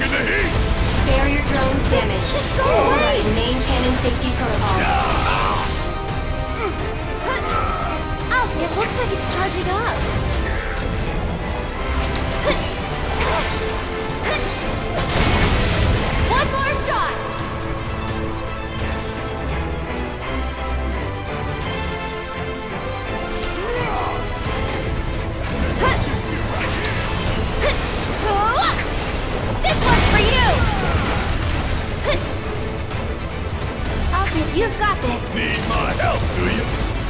Bringing the heat! Barrier drones damaged. Just go away! Overriding main cannon safety protocol. It looks like it's charging up. One more shot! This one's for you! Alfred, you've got this. Need my help, do you?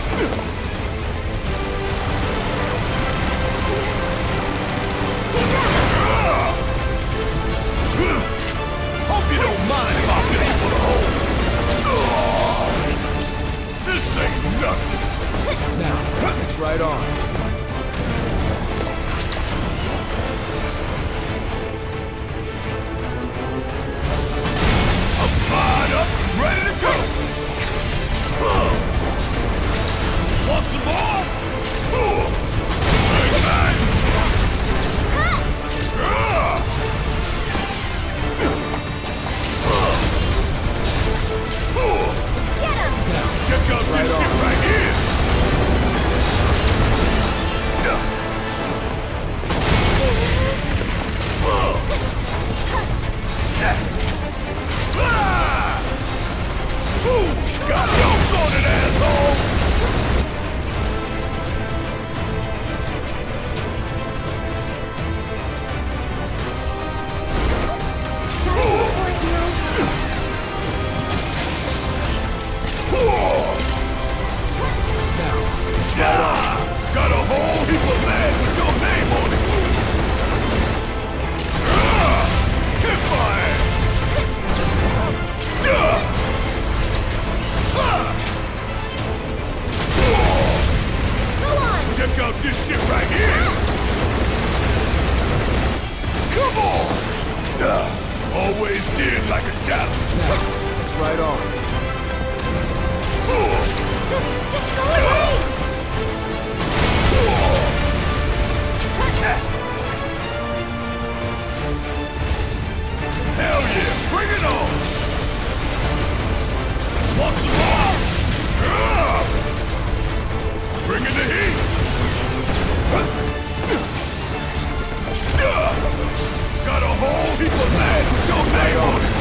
Hope you don't mind if I get you for the hole. This ain't nothing. Now, it's right on. I'm fired up and ready to go. Want some more? Bang, bang. Get him! Check out this right shit on. right here. Got jokes on it, asshole! Now, it's right on. Got a whole heap of land with your name on it! Kiss my ass! Go on! Check out this shit right here! Come on! Always did like a challenge! Now, it's right on. Just go away! Hell yeah! Bring it on! Want some more? Bringing the heat! Got a whole heap of land with your name on it!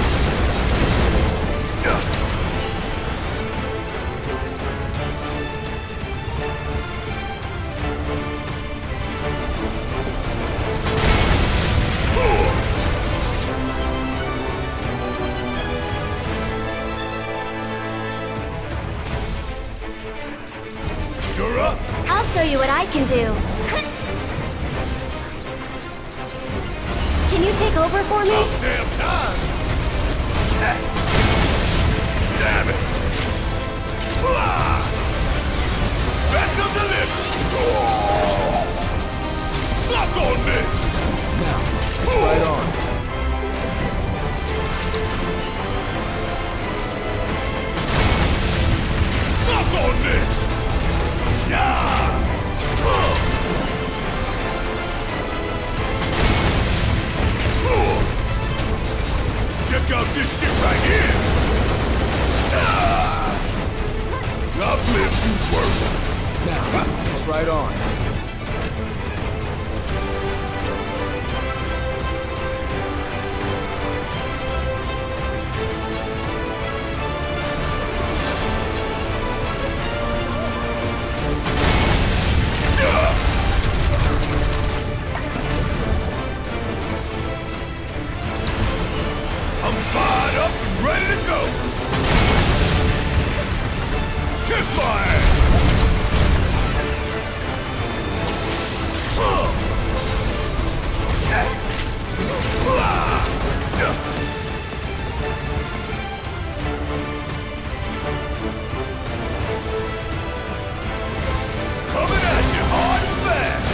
You're up! I'll show you what I can do. Can you take over for me? About damn time! Damn it! Special delivery! Suck on me! Now, it's right on. Suck on me! Yeah! Check out this shit right here! I've lived you worse! Now, it's right on. I'm fired up and ready to go! Kiss my ass! Coming at you hard and fast!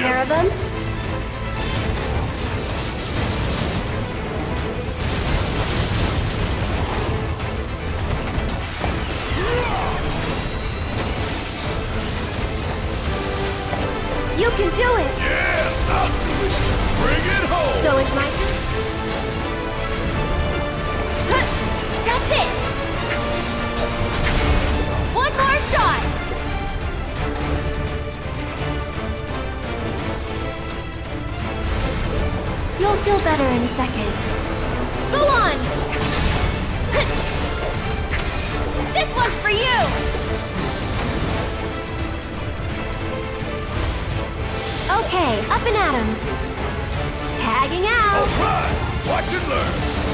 care of him. You can do it! Yeah, I'll do it. Bring it home. So it's my turn? Huh, that's it! One more shot! You'll feel better in a second. Go on! This one's for you! Okay, up and at 'em. Tagging out! All right, watch and learn.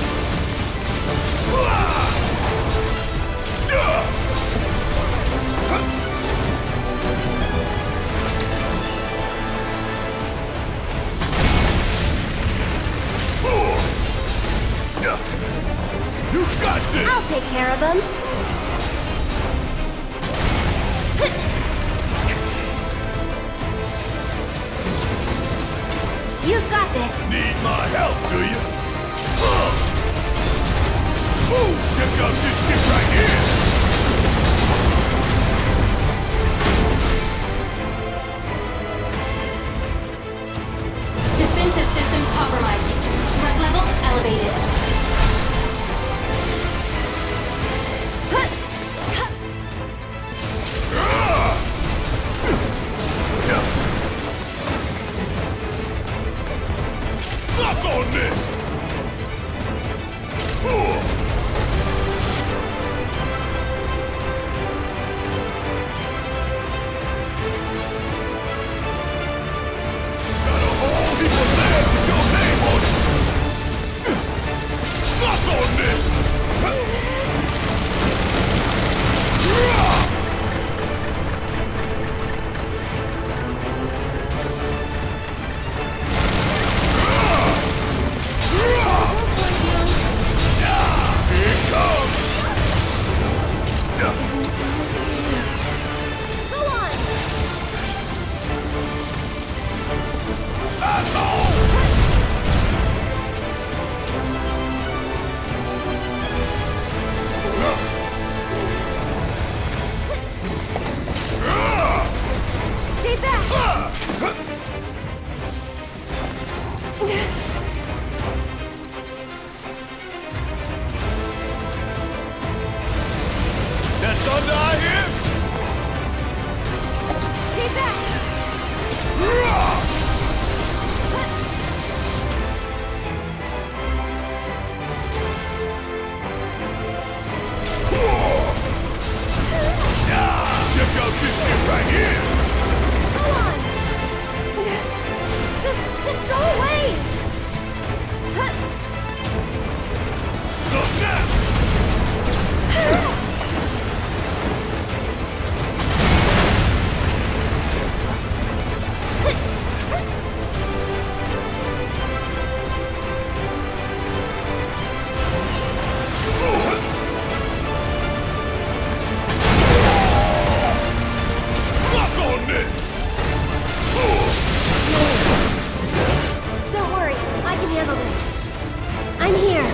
Ah! Yeah! You got this! I'll take care of him. You've got this. Need my help, do you? Ooh, check out this shit right here! Defensive systems compromised. Threat level elevated. Suck on this! Got a whole heap of land with your name on it! Suck on this! Here it comes! Go on. Stay back. That thunder I hear? Stay back. Check out this shit right here! Go on. Just go away. So now! Suck on this! Don't worry, I can handle this. I'm here.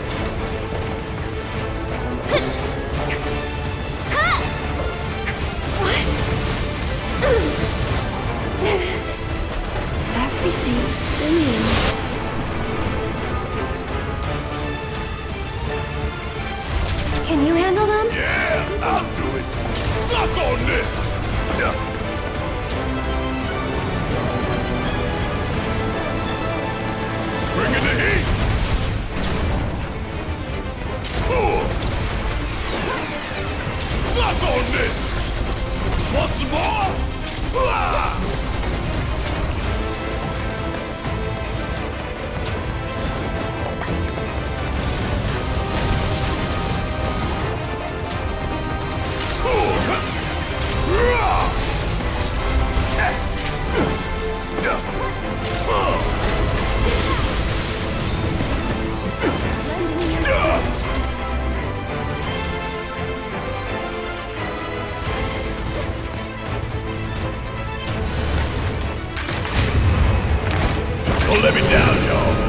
What? Everything's spinning. Can you handle them? Yeah, I'll do it! Suck on this! Bring in the heat! Suck on this! Want some more? Don't let me down, y'all.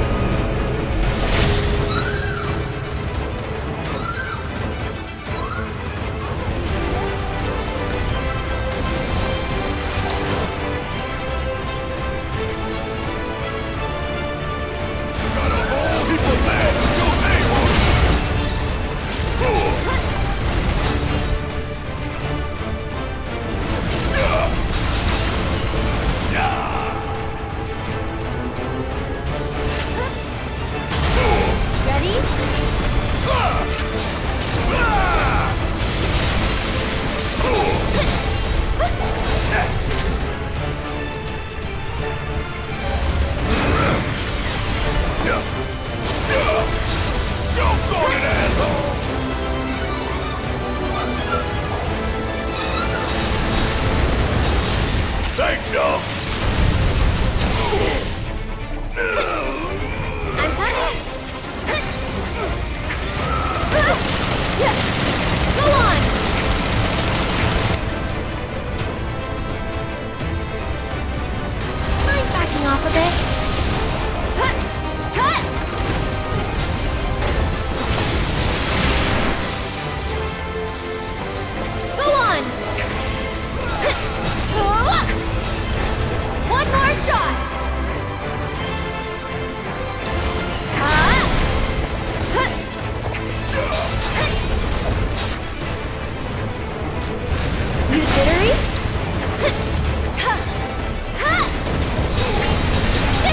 Thanks, y'all. I'm coming. Go on. Mind backing off a bit? Cut! Go on. One more shot! Use Jittery?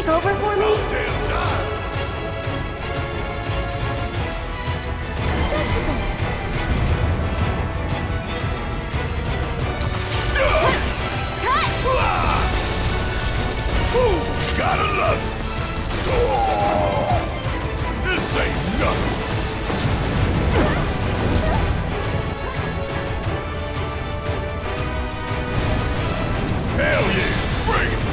take over for me? Damn time! Ooh, gotta love it! Oh, this ain't nothing! Hell yeah! Bring it!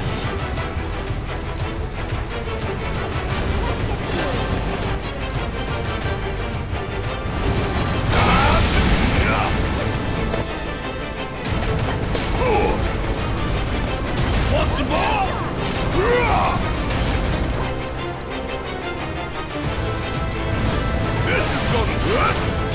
Want some more? This is gonna hurt!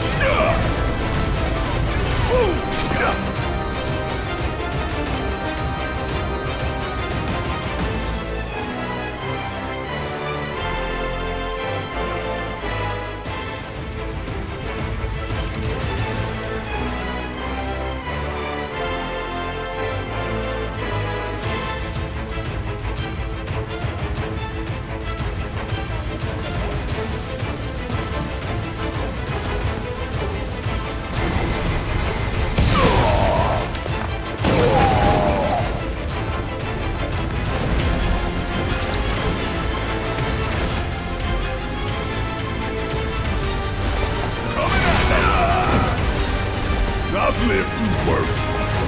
I've lived through worse.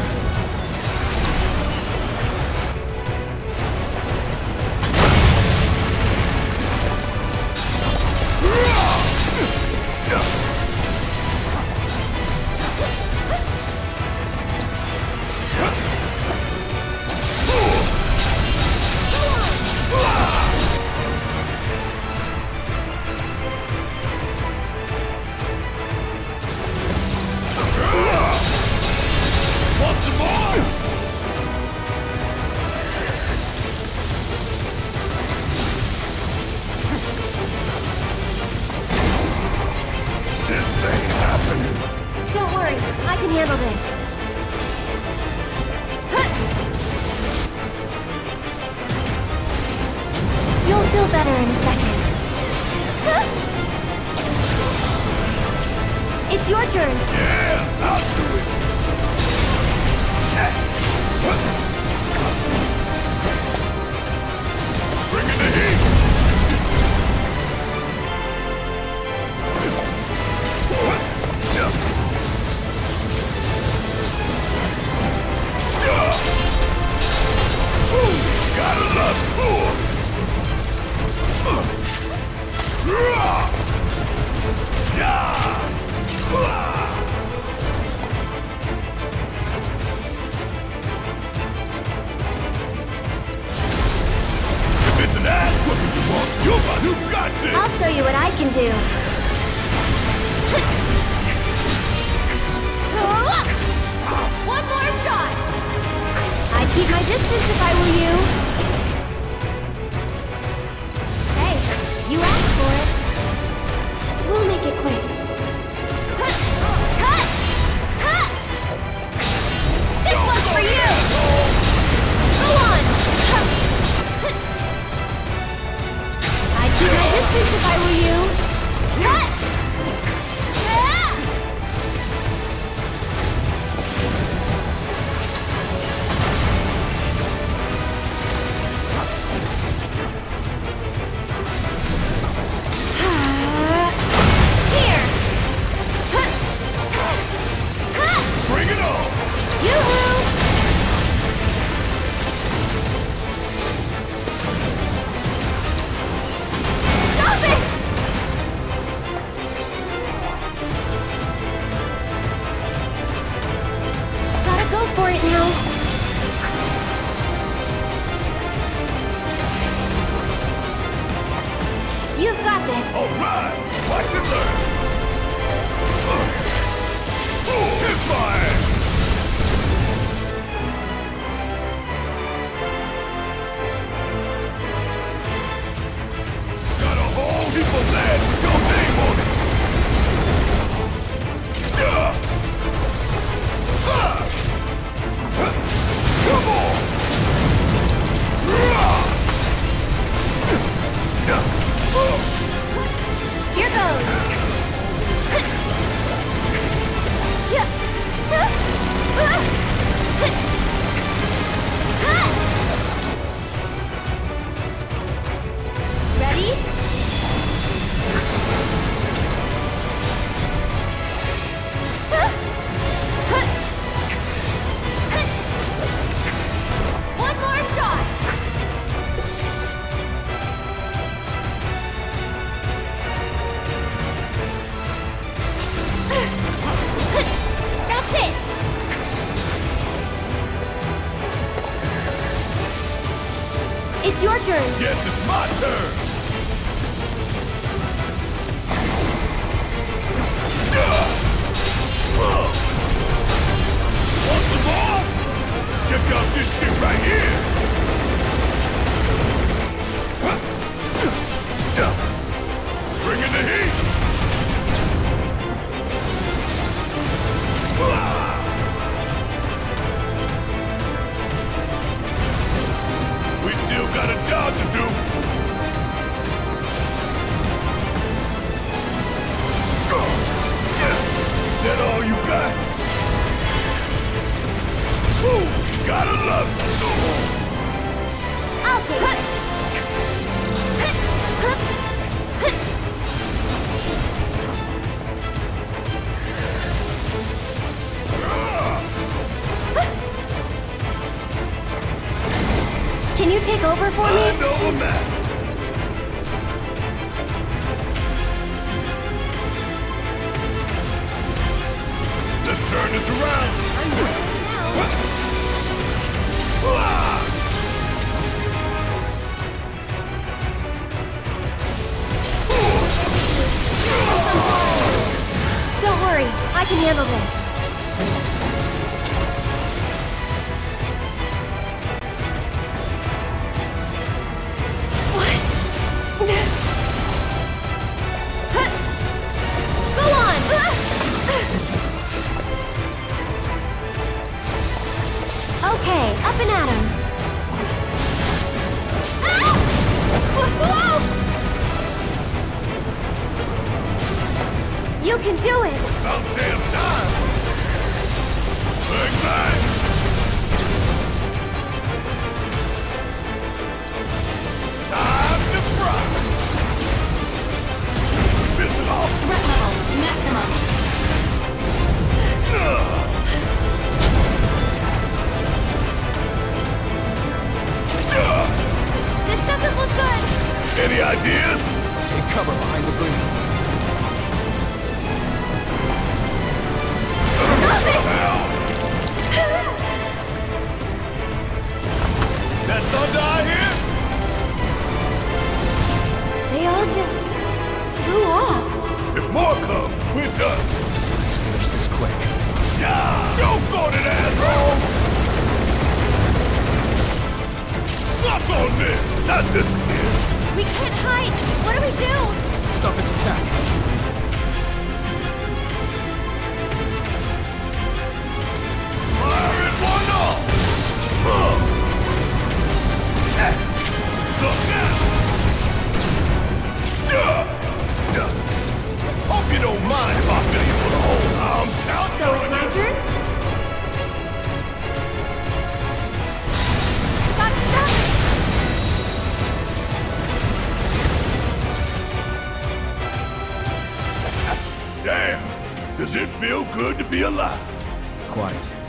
Want some more? This ain't happening. Don't worry, I can handle this. You'll feel better in a second. It's your turn. Yeah, I'll do it. Bring in the heat. Gotta love it. If it's an ass whooping you want, you're the one who got this. I'll show you what I can do. One more shot! I'd keep my distance if I were you. Hey, you asked for it. We'll make it quick. This one's for you! Go on! I'd keep my distance if I were you. Here! Bring it on. Yoo-hoo! Stop it! Gotta go for it now. You've got this. All right, watch and learn. Hit my ass. It's your turn. Yes, it's my turn! Want some more? Check out this shit right here! Bring in the heat! We still got a job to do! Is that all you got? Ooh, gotta love it! I'll take it. Can you take over for me? I know a man! Let's turn this around! I'm ready now. Don't worry, I can handle this. What? Go on! Okay, up and at 'em. You can do it! About damn time! Bang, bang! Time to fry! Missile off! Threat level maximum. This doesn't look good! Any ideas? Take cover behind the green. Stop it! That thunder I hear? They all just flew off. If more come, we're done. Let's finish this quick. Yeah! Choke on it, asshole! Suck on this! Not this again! We can't hide! What do we do? Stop its attack. Fire it one off! So now! Hope you don't mind if I fill you full of holes. I'm counting So on it's my you. turn? Got stuck! Damn! Does it feel good to be alive? Quiet.